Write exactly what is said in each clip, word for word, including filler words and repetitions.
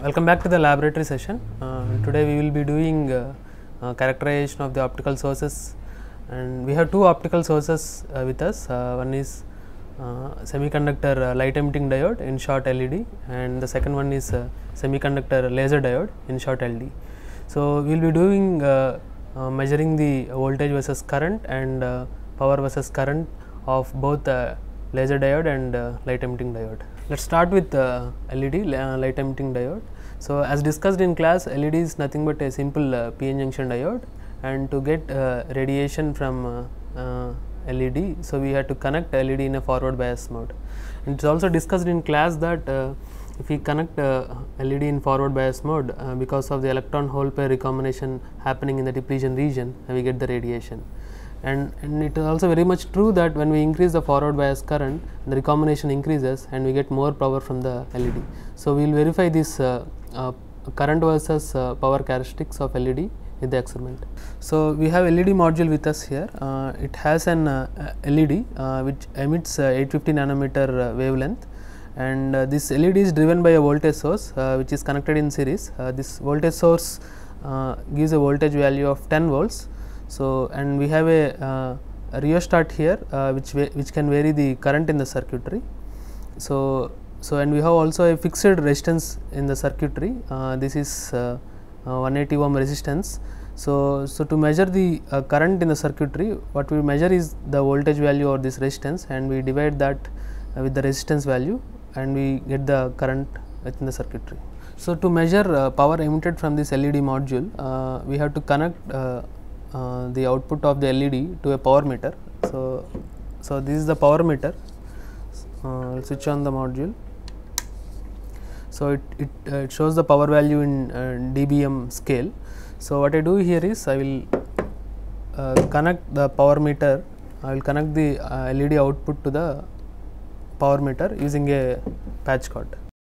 Welcome back to the laboratory session. Uh, today we will be doing uh, uh, characterization of the optical sources, and we have two optical sources uh, with us. Uh, one is uh, semiconductor uh, light emitting diode in short L E D, and the second one is uh, semiconductor laser diode in short L E D. So, we will be doing uh, uh, measuring the voltage versus current and uh, power versus current of both uh, laser diode and uh, light emitting diode. Let us start with uh, L E D, uh, light emitting diode. So, as discussed in class, L E D is nothing but a simple uh, P N junction diode, and to get uh, radiation from uh, uh, L E D, so we have to connect L E D in a forward bias mode. And it is also discussed in class that uh, if we connect uh, L E D in forward bias mode, uh, because of the electron hole pair recombination happening in the depletion region, uh, we get the radiation. And, and it is also very much true that when we increase the forward bias current, the recombination increases and we get more power from the L E D. So, we will verify this uh, uh, current versus uh, power characteristics of L E D with the experiment. So, we have L E D module with us here. Uh, it has an uh, L E D uh, which emits uh, eight fifty nanometer uh, wavelength, and uh, this L E D is driven by a voltage source uh, which is connected in series. Uh, this voltage source uh, gives a voltage value of ten volts. So, and we have a, uh, a rheostat here uh, which which can vary the current in the circuitry. So, so and we have also a fixed resistance in the circuitry. Uh, this is uh, uh, one eighty ohm resistance. So, so to measure the uh, current in the circuitry, what we measure is the voltage value or this resistance, and we divide that uh, with the resistance value, and we get the current within the circuitry. So, to measure uh, power emitted from this L E D module, uh, we have to connect uh, Uh, the output of the L E D to a power meter. So, so this is the power meter. Uh, I'll switch on the module. So, it, it, uh, it shows the power value in uh, dBm scale. So, what I do here is I will uh, connect the power meter, I will connect the uh, L E D output to the power meter using a patch cord.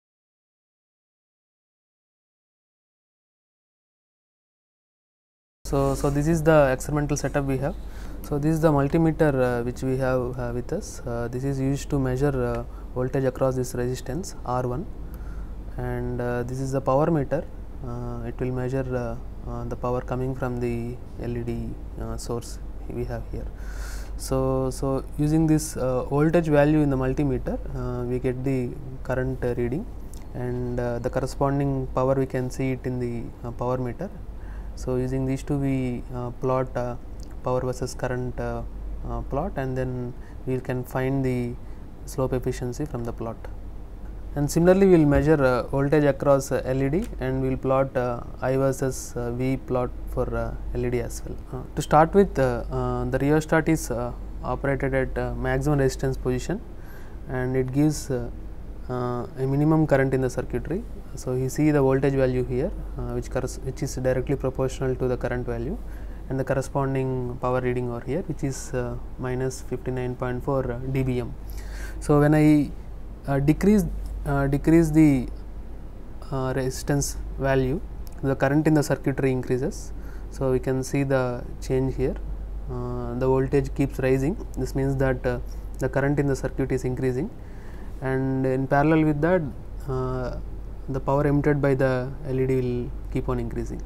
So, so this is the experimental setup we have. So, this is the multimeter uh, which we have uh, with us. Uh, this is used to measure uh, voltage across this resistance R one, and uh, this is the power meter. Uh, it will measure uh, uh, the power coming from the L E D uh, source we have here. So, so using this uh, voltage value in the multimeter, uh, we get the current uh, reading, and uh, the corresponding power we can see it in the uh, power meter. So, using these two we uh, plot uh, power versus current uh, uh, plot, and then we can find the slope efficiency from the plot. And similarly, we will measure uh, voltage across uh, L E D, and we will plot uh, I versus uh, V plot for uh, L E D as well. Uh, to start with, uh, uh, the rheostat is uh, operated at uh, maximum resistance position, and it gives uh, uh, a minimum current in the circuitry. So, you see the voltage value here, uh, which, which is directly proportional to the current value, and the corresponding power reading over here, which is uh, minus fifty-nine point four uh, dBm. So, when I uh, decrease uh, decrease the uh, resistance value, the current in the circuitry increases. So, we can see the change here. Uh, the voltage keeps rising. This means that uh, the current in the circuit is increasing, and in parallel with that, uh, the power emitted by the L E D will keep on increasing.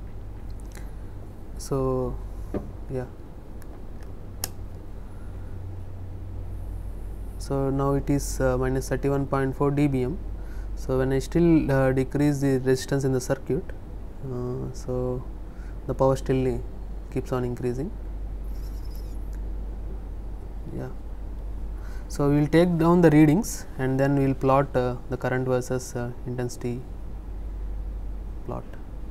So, yeah. So, now it is uh, minus thirty-one point four dBm. So, when I still uh, decrease the resistance in the circuit, uh, so the power still keeps on increasing. Yeah. So, we will take down the readings, and then we will plot uh, the current versus uh, intensity plot.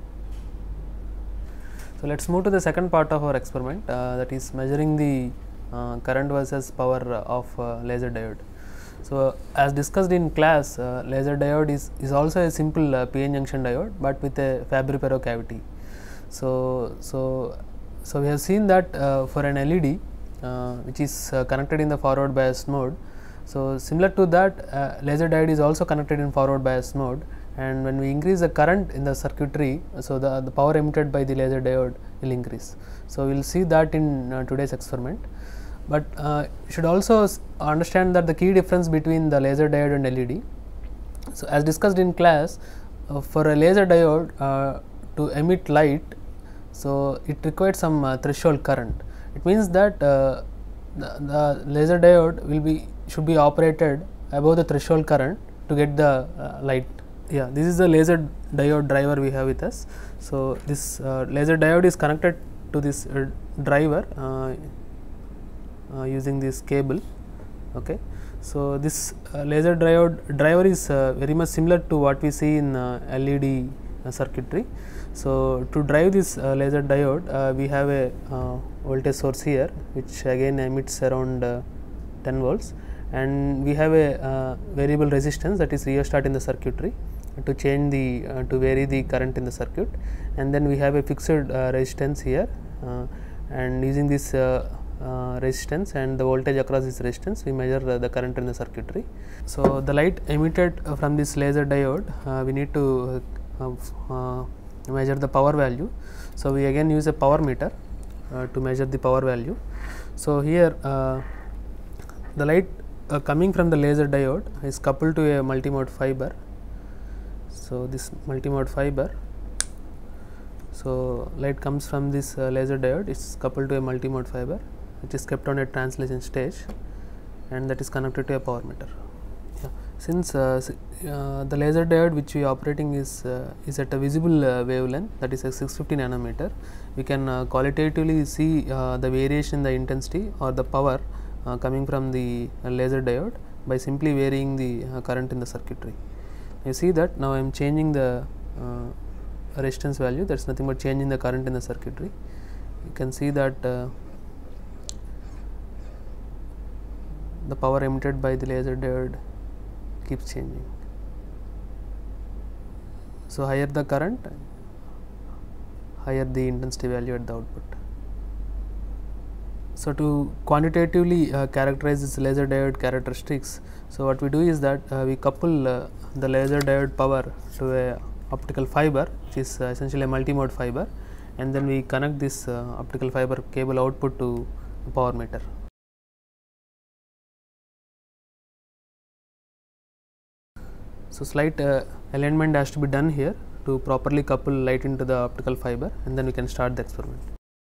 So, let us move to the second part of our experiment, uh, that is measuring the uh, current versus power of uh, laser diode. So, as discussed in class, uh, laser diode is, is also a simple uh, P N junction diode, but with a Fabry-Perot cavity. So, so, so we have seen that uh, for an L E D Uh, which is uh, connected in the forward bias mode. So, similar to that, uh, laser diode is also connected in forward bias mode, and when we increase the current in the circuitry, so the, the power emitted by the laser diode will increase. So, we will see that in uh, today's experiment, but uh, you should also understand that the key difference between the laser diode and L E D. So, as discussed in class, uh, for a laser diode uh, to emit light, so it requires some uh, threshold current. It means that uh, the, the laser diode will be should be operated above the threshold current to get the uh, light. Yeah, this is the laser diode driver we have with us. So this uh, laser diode is connected to this uh, driver uh, uh, using this cable. Okay. So this uh, laser diode driver is uh, very much similar to what we see in uh, L E D uh, circuitry. So to drive this uh, laser diode, uh, we have a uh, voltage source here, which again emits around uh, ten volts, and we have a uh, variable resistance, that is rheostat in the circuitry, to change the uh, to vary the current in the circuit, and then we have a fixed uh, resistance here, uh, and using this uh, uh, resistance and the voltage across this resistance, we measure uh, the current in the circuitry. So the light emitted uh, from this laser diode, uh, we need to uh, uh, measure the power value. So we again use a power meter uh, to measure the power value. So here uh, the light uh, coming from the laser diode is coupled to a multimode fiber. So this multimode fiber, so light comes from this uh, laser diode, is coupled to a multimode fiber, which is kept on a translation stage, and that is connected to a power meter. Yeah. Since uh, uh, the laser diode which we are operating is uh, is at a visible uh, wavelength, that is a six fifty nanometer, we can uh, qualitatively see uh, the variation in the intensity or the power uh, coming from the uh, laser diode by simply varying the uh, current in the circuitry. You see that now I am changing the uh, resistance value, that is nothing but changing the current in the circuitry. You can see that uh, the power emitted by the laser diode keeps changing. So higher the current, higher the intensity value at the output. So to quantitatively uh, characterize this laser diode characteristics, so what we do is that uh, we couple uh, the laser diode power to a optical fiber, which is uh, essentially a multimode fiber, and then we connect this uh, optical fiber cable output to a power meter. So slight uh, alignment has to be done here to properly couple light into the optical fiber, and then we can start the experiment.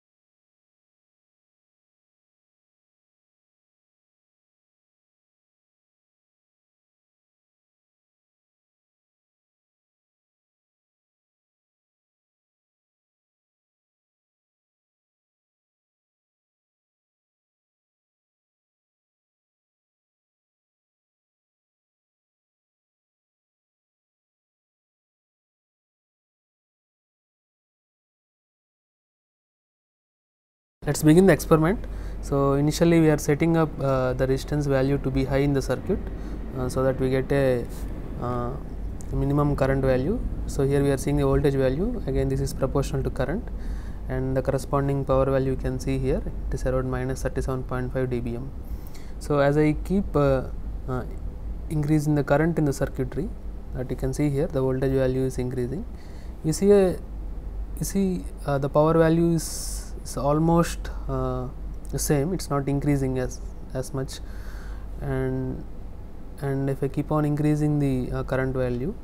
Let us begin the experiment. So initially we are setting up uh, the resistance value to be high in the circuit, uh, so that we get a uh, minimum current value. So here we are seeing the voltage value, again this is proportional to current, and the corresponding power value you can see here, it is around minus thirty-seven point five dBm. So as I keep uh, uh, increasing the current in the circuitry, that you can see here the voltage value is increasing. You see a you see uh, the power value is is almost uh, the same, it is not increasing as as much, and and if I keep on increasing the uh, current value,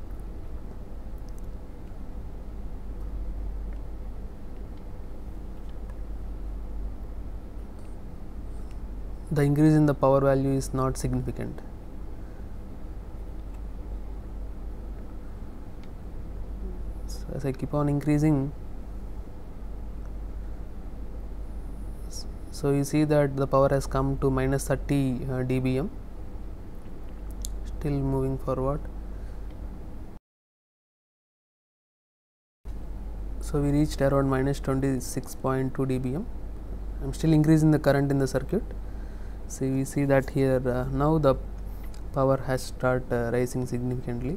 the increase in the power value is not significant. So as I keep on increasing, so you see that the power has come to minus thirty uh, dBm, still moving forward. So we reached around minus twenty-six point two dBm. I am still increasing the current in the circuit. So we see that here uh, now the power has started uh, rising significantly.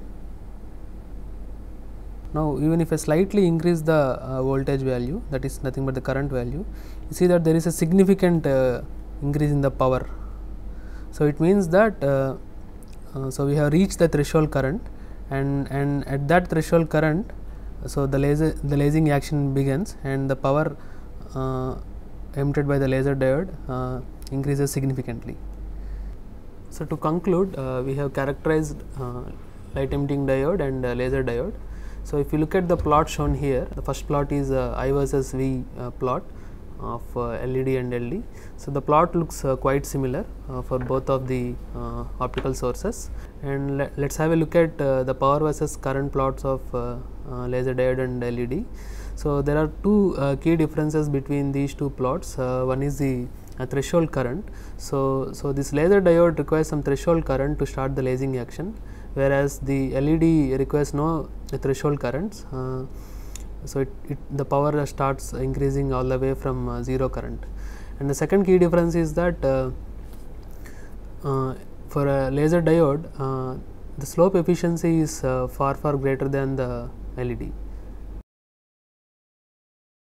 Now even if I slightly increase the uh, voltage value, that is nothing but the current value, you see that there is a significant uh, increase in the power. So it means that uh, uh, so we have reached the threshold current, and and at that threshold current, so the laser the lasing action begins, and the power uh, emitted by the laser diode uh, increases significantly. So to conclude, uh, we have characterized uh, light emitting diode and uh, laser diode. So, if you look at the plot shown here, the first plot is uh, I versus V uh, plot of uh, L E D and L D. So, the plot looks uh, quite similar uh, for both of the uh, optical sources, and le let us have a look at uh, the power versus current plots of uh, uh, laser diode and L E D. So, there are two uh, key differences between these two plots. Uh, one is the uh, threshold current. So, so this laser diode requires some threshold current to start the lasing action, whereas the L E D requires no threshold currents. Uh, so, it, it the power starts increasing all the way from uh, zero current. And the second key difference is that uh, uh, for a laser diode, uh, the slope efficiency is uh, far far greater than the L E D.